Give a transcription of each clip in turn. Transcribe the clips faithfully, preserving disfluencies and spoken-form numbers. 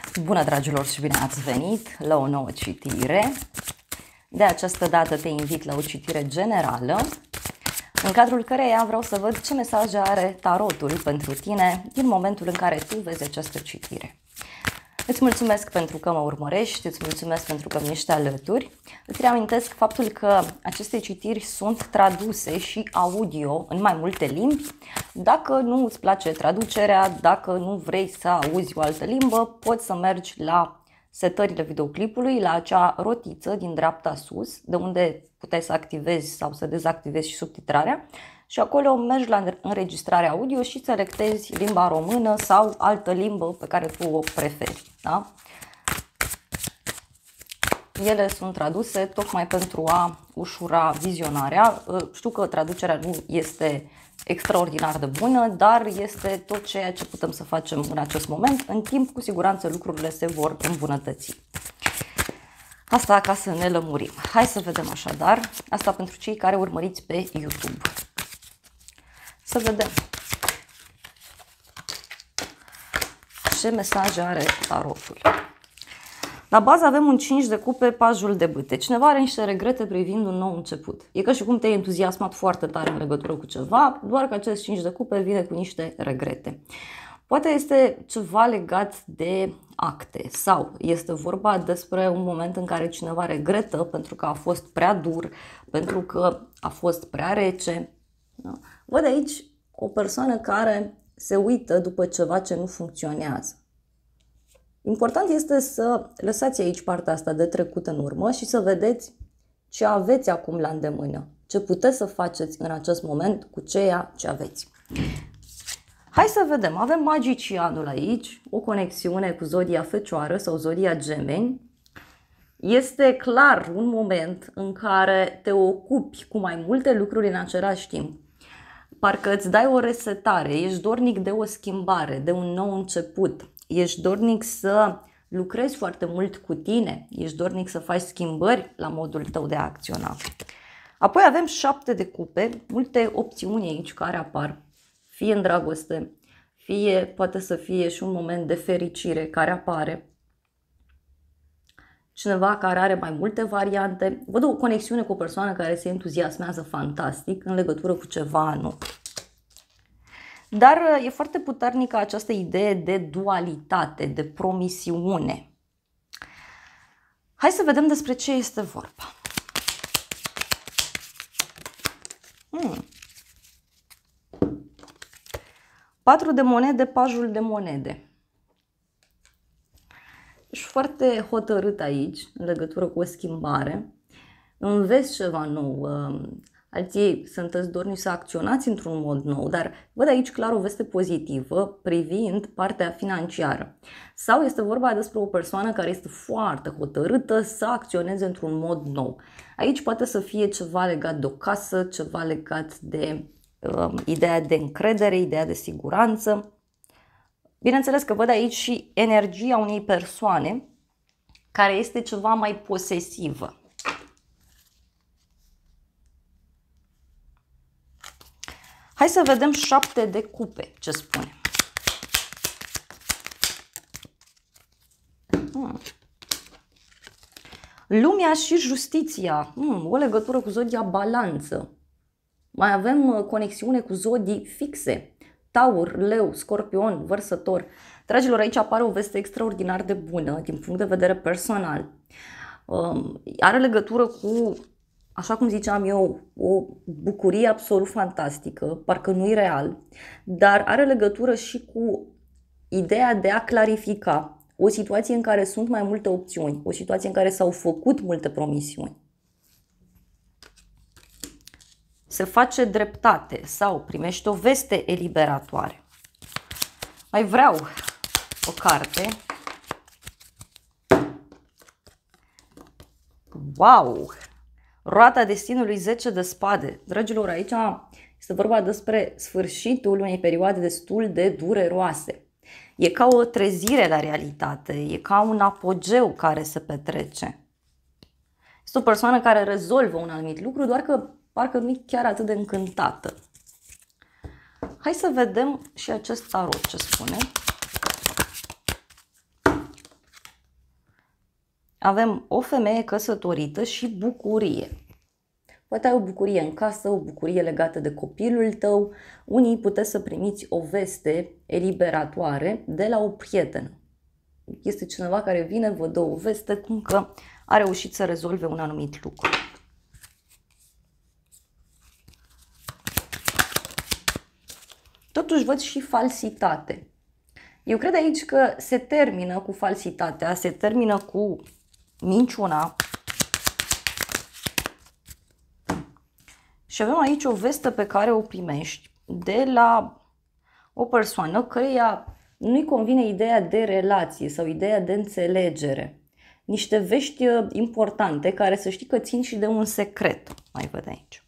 Bună, dragilor, și bine ați venit la o nouă citire. De această dată te invit la o citire generală, în cadrul căreia vreau să văd ce mesaje are tarotul pentru tine din momentul în care tu vezi această citire. Îți mulțumesc pentru că mă urmărești, îți mulțumesc pentru că mi ești alături. Îți reamintesc faptul că aceste citiri sunt traduse și audio în mai multe limbi. Dacă nu îți place traducerea, dacă nu vrei să auzi o altă limbă, poți să mergi la setările videoclipului, la acea rotiță din dreapta sus, de unde puteai să activezi sau să dezactivezi și subtitrarea. Și acolo mergi la înregistrarea audio și selectezi limba română sau altă limbă pe care tu o preferi. Da? Ele sunt traduse tocmai pentru a ușura vizionarea. Știu că traducerea nu este extraordinar de bună, dar este tot ceea ce putem să facem în acest moment. În timp, cu siguranță, lucrurile se vor îmbunătăți. Asta ca să ne lămurim. Hai să vedem așadar. Asta pentru cei care urmăriți pe YouTube. Să vedem ce mesaje are tarotul. La bază avem un cinci de cupe, pajul de bâte. Cineva are niște regrete privind un nou început. E ca și cum te-ai entuziasmat foarte tare în legătură cu ceva, doar că acest cinci de cupe vine cu niște regrete. Poate este ceva legat de acte sau este vorba despre un moment în care cineva regretă pentru că a fost prea dur, pentru că a fost prea rece. Da? Văd aici o persoană care se uită după ceva ce nu funcționează. Important este să lăsați aici partea asta de trecut în urmă și să vedeți ce aveți acum la îndemână, ce puteți să faceți în acest moment cu ceea ce aveți. Hai să vedem, avem magicianul aici, o conexiune cu zodia Fecioară sau zodia Gemeni. Este clar un moment în care te ocupi cu mai multe lucruri în același timp. Parcă îți dai o resetare, ești dornic de o schimbare, de un nou început. Ești dornic să lucrezi foarte mult cu tine, ești dornic să faci schimbări la modul tău de a acționa. Apoi avem șapte de cupe, multe opțiuni aici care apar, fie în dragoste, fie poate să fie și un moment de fericire care apare. Cineva care are mai multe variante. Văd o conexiune cu o persoană care se entuziasmează fantastic în legătură cu ceva anume. Dar e foarte puternică această idee de dualitate, de promisiune. Hai să vedem despre ce este vorba. Hmm. Patru de monede, pajul de monede. Ești foarte hotărât aici în legătură cu o schimbare. Înveți ceva nou. Alții sunteți dornici să acționați într-un mod nou, dar văd aici clar o veste pozitivă privind partea financiară. Sau este vorba despre o persoană care este foarte hotărâtă să acționeze într-un mod nou. Aici poate să fie ceva legat de o casă, ceva legat de uh, ideea de încredere, ideea de siguranță. Bineînțeles că văd aici și energia unei persoane care este ceva mai posesivă. Hai să vedem șapte de cupe, ce spune. Hmm. Lumea și justiția, hmm, o legătură cu zodia Balanță. Mai avem conexiune cu zodii fixe. Taur, Leu, Scorpion, Vărsător. Dragilor, aici apare o veste extraordinar de bună din punct de vedere personal. Um, are legătură cu, așa cum ziceam eu, o bucurie absolut fantastică, parcă nu e real, dar are legătură și cu ideea de a clarifica o situație în care sunt mai multe opțiuni, o situație în care s-au făcut multe promisiuni. Se face dreptate sau primești o veste eliberatoare. Mai vreau o carte. Wow! Roata destinului, zece de spade. Dragilor, aici este vorba despre sfârșitul unei perioade destul de dureroase. E ca o trezire la realitate, e ca un apogeu care se petrece. Este o persoană care rezolvă un anumit lucru, doar că parcă nu e chiar atât de încântată. Hai să vedem și acest tarot ce spune. avem o femeie căsătorită și bucurie. Poate ai o bucurie în casă, o bucurie legată de copilul tău. Unii puteți să primiți o veste eliberatoare de la o prietenă. Este cineva care vine, vă dă o veste cum că a reușit să rezolve un anumit lucru. Totuși văd și falsitate. Eu cred aici că se termină cu falsitatea, se termină cu minciuna. Și avem aici o vestă pe care o primești de la o persoană căreia nu-i convine ideea de relație sau ideea de înțelegere. Niște vești importante care să știi că țin și de un secret. Mai văd aici.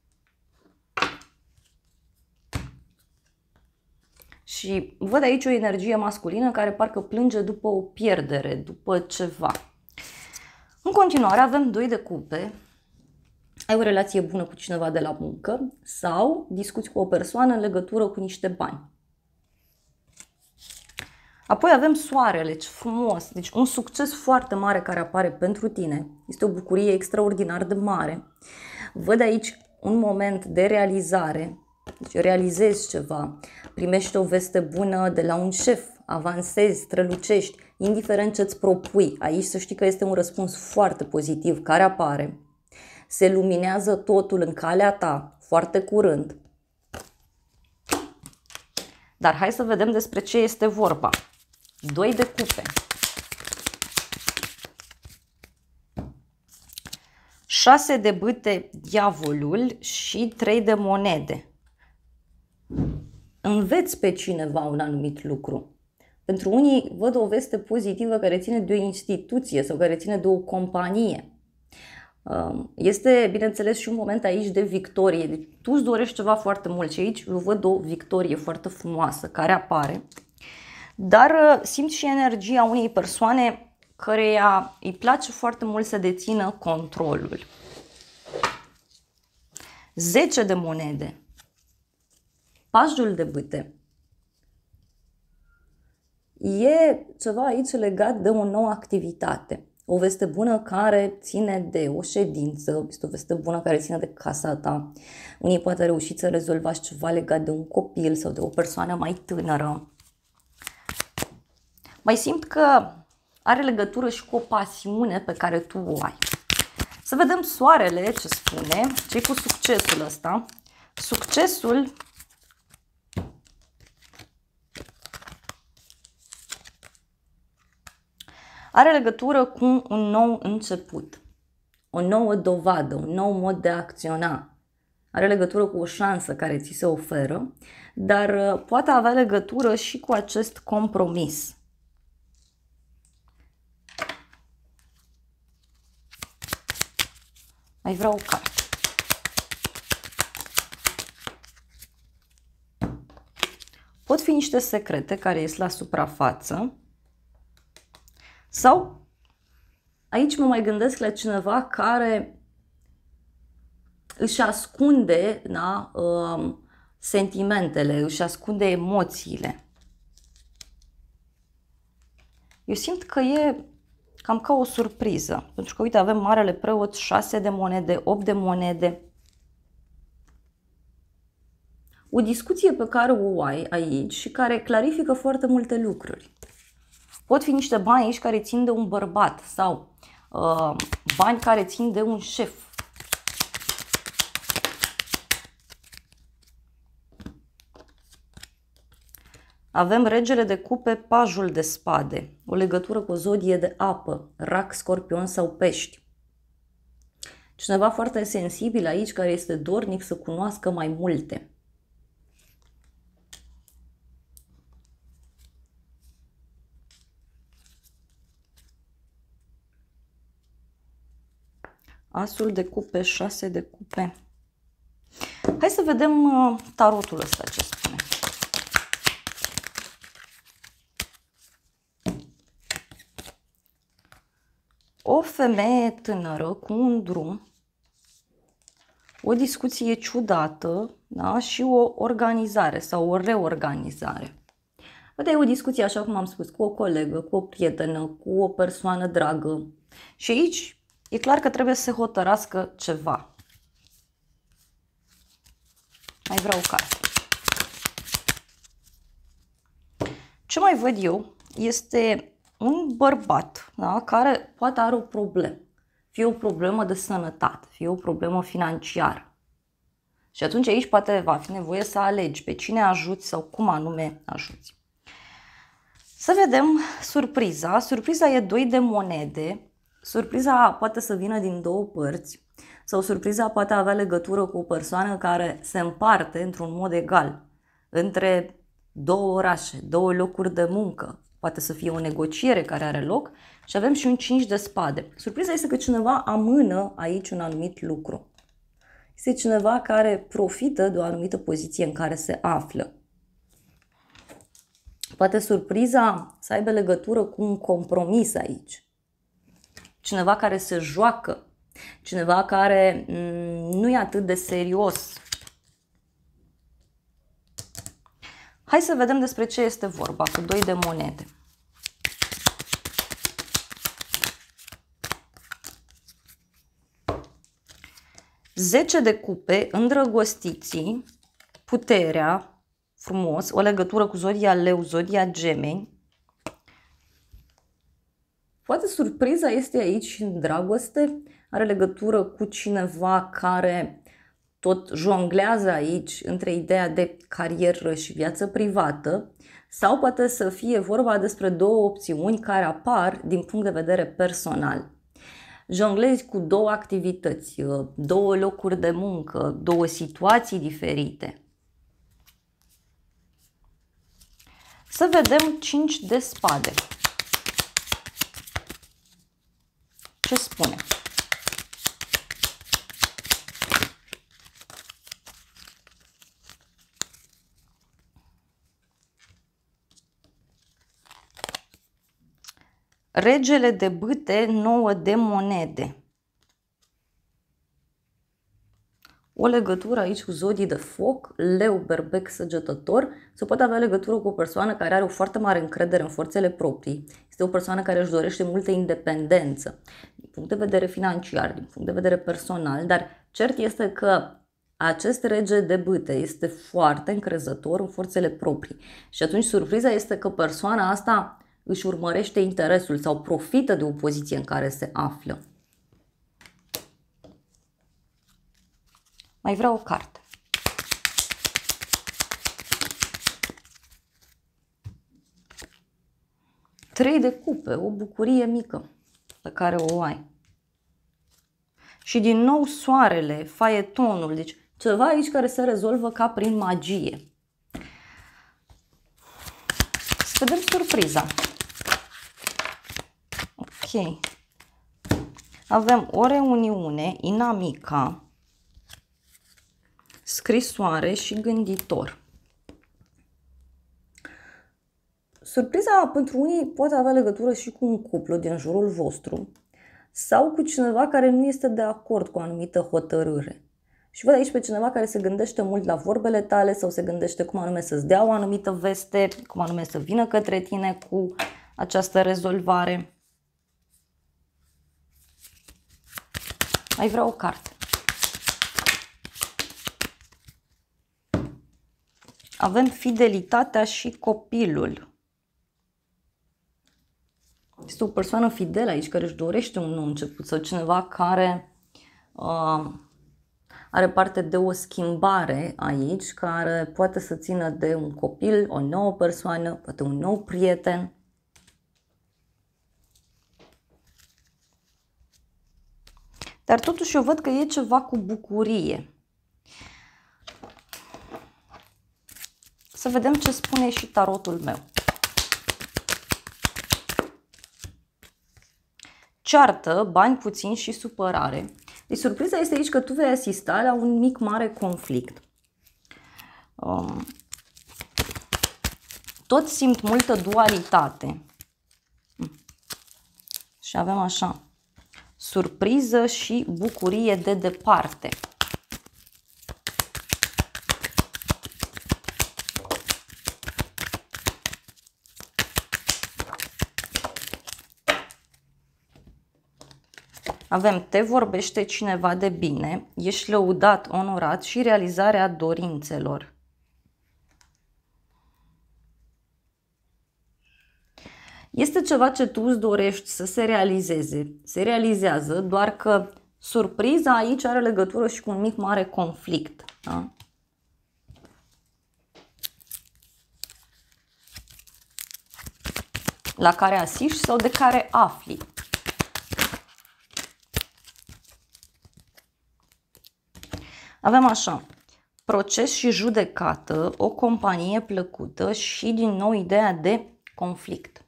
Și văd aici o energie masculină care parcă plânge după o pierdere, după ceva. În continuare avem doi de cupe. Ai o relație bună cu cineva de la muncă sau discuți cu o persoană în legătură cu niște bani. Apoi avem soarele, ce frumos, deci un succes foarte mare care apare pentru tine. Este o bucurie extraordinar de mare. Văd aici un moment de realizare, deci realizezi ceva, primești o veste bună de la un șef, avansezi, strălucești, indiferent ce îți propui. Aici să știi că este un răspuns foarte pozitiv care apare. Se luminează totul în calea ta foarte curând. Dar hai să vedem despre ce este vorba. Doi de cupe. Șase de bâte, diavolul și trei de monede. Înveți pe cineva un anumit lucru. Pentru unii văd o veste pozitivă care ține de o instituție sau care ține de o companie. Este, bineînțeles, și un moment aici de victorie. Deci, tu îți dorești ceva foarte mult și aici eu văd o victorie foarte frumoasă care apare. Dar simt și energia unei persoane căreia îi place foarte mult să dețină controlul. zece de monede. Pajul de bâte. E ceva aici legat de o nouă activitate. O veste bună care ține de o ședință, este o veste bună care ține de casa ta. Unii poate reuși să rezolvați ceva legat de un copil sau de o persoană mai tânără. Mai simt că are legătură și cu o pasiune pe care tu o ai. Să vedem soarele ce spune, ce cu succesul ăsta. Succesul are legătură cu un nou început, o nouă dovadă, un nou mod de a acționa. Are legătură cu o șansă care ți se oferă, dar poate avea legătură și cu acest compromis. Mai vreau o carte. Pot fi niște secrete care ies la suprafață. Sau aici mă mai gândesc la cineva care își ascunde da, uh, sentimentele, își ascunde emoțiile. Eu simt că e cam ca o surpriză, pentru că uite avem Marele Preot, șase de monede, opt de monede. O discuție pe care o ai aici și care clarifică foarte multe lucruri. Pot fi niște bani aici care țin de un bărbat sau uh, bani care țin de un șef. Avem Regele de cupe, Pajul de spade, o legătură cu o zodie de apă, Rac, Scorpion sau Pești. Cineva foarte sensibil aici care este dornic să cunoască mai multe. Asul de cupe, șase de cupe. Hai să vedem uh, tarotul ăsta ce spune. O femeie tânără cu un drum, o discuție ciudată, da? Și o organizare sau o reorganizare. Poate e o discuție, așa cum am spus, cu o colegă, cu o prietenă, cu o persoană dragă. Și aici e clar că trebuie să se hotărască ceva. Mai vreau o carte. Ce mai văd eu este un bărbat, da, care poate are o problemă. Fie o problemă de sănătate, fie o problemă financiară. Și atunci aici poate va fi nevoie să alegi pe cine ajuți sau cum anume ajuți. Să vedem surpriza. Surpriza e doi de monede. Surpriza poate să vină din două părți sau surpriza poate avea legătură cu o persoană care se împarte într-un mod egal între două orașe, două locuri de muncă. Poate să fie o negociere care are loc și avem și un cinci de spade. Surpriza este că cineva amână aici un anumit lucru. Este cineva care profită de o anumită poziție în care se află. Poate surpriza să aibă legătură cu un compromis aici. Cineva care se joacă, cineva care nu e atât de serios. Hai să vedem despre ce este vorba cu doi de monede. zece de cupe, îndrăgostiții, puterea, frumos, o legătură cu zodia Leu, zodia Gemeni. Poate surpriza este aici și în dragoste, are legătură cu cineva care tot jonglează aici între ideea de carieră și viață privată, sau poate să fie vorba despre două opțiuni care apar din punct de vedere personal. Jonglezi cu două activități, două locuri de muncă, două situații diferite. Să vedem cinci de spade. Ce spune? Regele de bâte, nouă de monede. O legătură aici cu zodii de foc, leu, berbec, săgetător, se poate avea legătură cu o persoană care are o foarte mare încredere în forțele proprii. Este o persoană care își dorește multă independență, din punct de vedere financiar, din punct de vedere personal, dar cert este că acest rege de bâte este foarte încrezător în forțele proprii. Și atunci surpriza este că persoana asta își urmărește interesul sau profită de o poziție în care se află. Mai vreau o carte. Trei de cupe, o bucurie mică pe care o ai. Și din nou soarele, faetonul, deci ceva aici care se rezolvă ca prin magie. Să vedem surpriza. Ok. Avem o reuniune inamica, scrisoare și gânditor. Surpriza pentru unii poate avea legătură și cu un cuplu din jurul vostru sau cu cineva care nu este de acord cu o anumită hotărâre. Și văd aici pe cineva care se gândește mult la vorbele tale sau se gândește cum anume să-ți dea o anumită veste, cum anume să vină către tine cu această rezolvare. Mai vreau o carte. Avem fidelitatea și copilul. Este o persoană fidelă aici care își dorește un nou început sau cineva care uh, are parte de o schimbare aici, care poate să țină de un copil, o nouă persoană, poate un nou prieten. Dar totuși eu văd că e ceva cu bucurie. Să vedem ce spune și tarotul meu. Ceartă, bani puțini și supărare. Deci surpriza este aici că tu vei asista la un mic mare conflict. Um, tot simt multă dualitate. Și avem așa. Surpriză și bucurie de departe. Avem te vorbește cineva de bine, ești lăudat, onorat și realizarea dorințelor. Este ceva ce tu îți dorești să se realizeze, se realizează, doar că surpriza aici are legătură și cu un mic mare conflict. Da? La care asiști sau de care afli. Avem așa, proces și judecată, o companie plăcută și din nou ideea de conflict.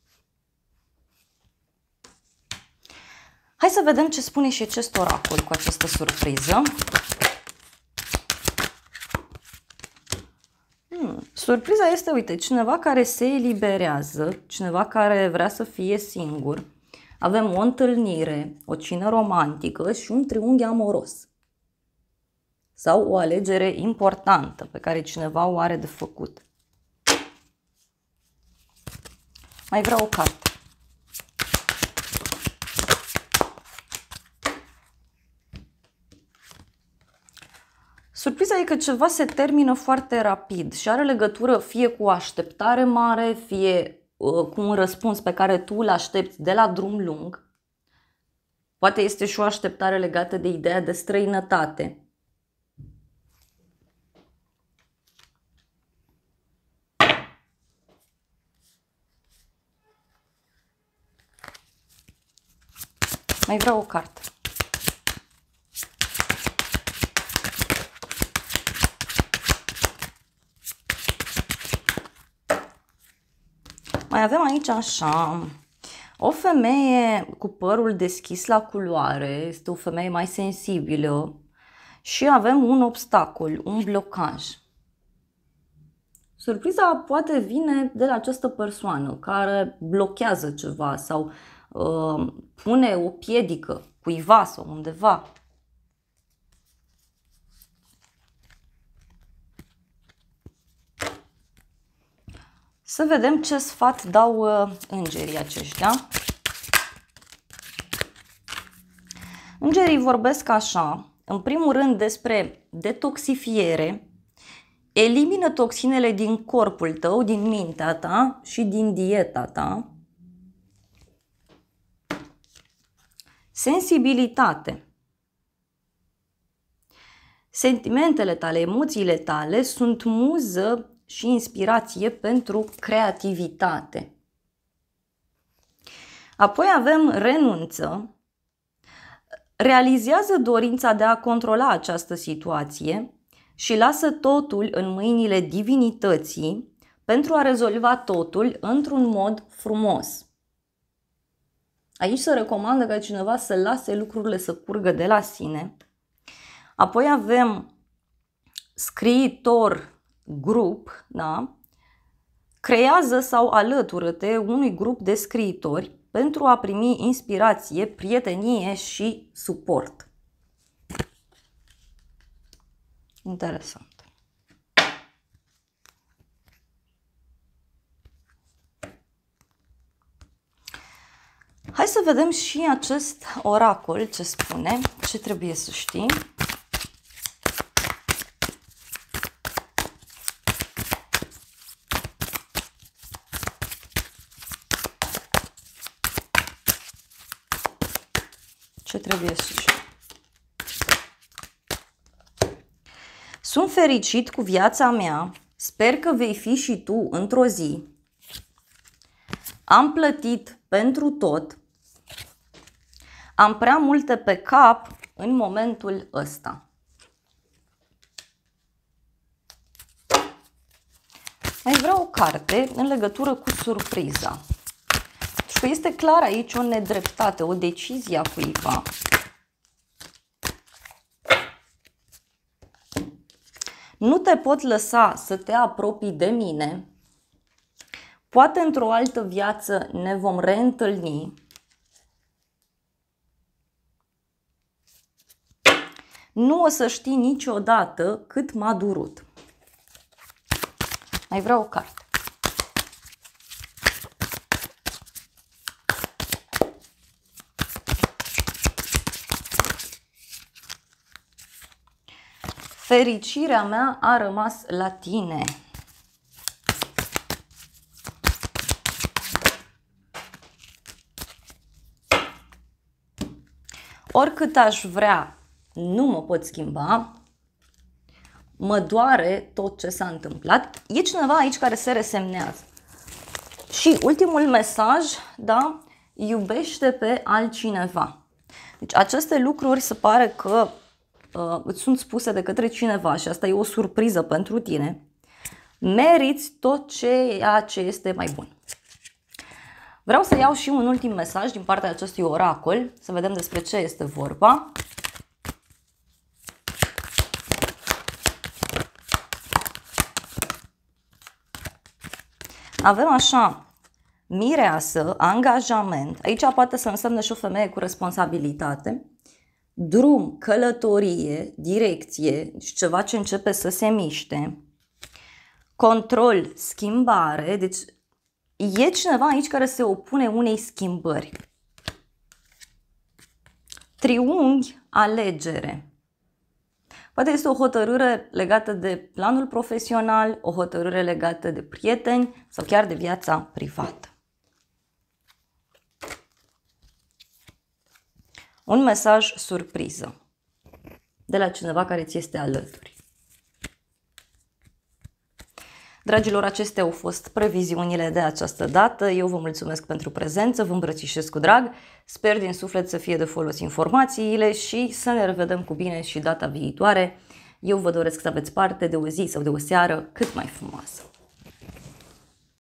Hai să vedem ce spune și acest oracol cu această surpriză. Hmm. Surpriza este, uite, cineva care se eliberează, cineva care vrea să fie singur. Avem o întâlnire, o cină romantică și un triunghi amoros. Sau o alegere importantă pe care cineva o are de făcut. Mai vreau o carte. Surpriza e că ceva se termină foarte rapid și are legătură fie cu o așteptare mare, fie uh, cu un răspuns pe care tu îl aștepți de la drum lung. Poate este și o așteptare legată de ideea de străinătate. Mai vreau o carte. Mai avem aici așa, o femeie cu părul deschis la culoare, este o femeie mai sensibilă și avem un obstacol, un blocaj. Surpriza poate vine de la această persoană care blochează ceva sau uh, pune o piedică cuiva sau undeva. Să vedem ce sfat dau uh, îngerii aceștia. Îngerii vorbesc așa, în primul rând despre detoxifiere. Elimină toxinele din corpul tău, din mintea ta și din dieta ta. Sensibilitate. Sentimentele tale, emoțiile tale sunt muză și inspirație pentru creativitate. Apoi avem renunță. Realizează dorința de a controla această situație și lasă totul în mâinile divinității pentru a rezolva totul într-un mod frumos. Aici se recomandă ca cineva să lase lucrurile să curgă de la sine. Apoi avem scriitor, grup, da? Creează sau alătură-te unui grup de scriitori pentru a primi inspirație, prietenie și suport. Interesant. Hai să vedem și acest oracol ce spune, ce trebuie să știi. Ce trebuie să știi. Sunt fericit cu viața mea, sper că vei fi și tu într-o zi. Am plătit pentru tot. Am prea multe pe cap în momentul ăsta. Mai vreau o carte în legătură cu surpriza. Și că este clar aici o nedreptate, o decizie a cuiva. Nu te pot lăsa să te apropii de mine. Poate într-o altă viață ne vom reîntâlni. Nu o să știi niciodată cât m-a durut. Mai vreau o carte. Fericirea mea a rămas la tine. Oricât aș vrea, nu mă pot schimba. Mă doare tot ce s-a întâmplat. E cineva aici care se resemnează. Și ultimul mesaj, da, iubește pe altcineva. Deci aceste lucruri se pare că uh, îți sunt spuse de către cineva și asta e o surpriză pentru tine. Meriți tot ceea ce este mai bun. Vreau să iau și un ultim mesaj din partea acestui oracol, să vedem despre ce este vorba. Avem așa, mireasă, angajament, aici poate să însemne și o femeie cu responsabilitate, drum, călătorie, direcție, deci ceva ce începe să se miște, control, schimbare, deci e cineva aici care se opune unei schimbări. Triunghi, alegere. Poate este o hotărâre legată de planul profesional, o hotărâre legată de prieteni sau chiar de viața privată. Un mesaj surpriză de la cineva care ți este alături. Dragilor, acestea au fost previziunile de această dată. Eu vă mulțumesc pentru prezență, vă îmbrățișez cu drag. Sper din suflet să fie de folos informațiile și să ne revedem cu bine și data viitoare. Eu vă doresc să aveți parte de o zi sau de o seară cât mai frumoasă.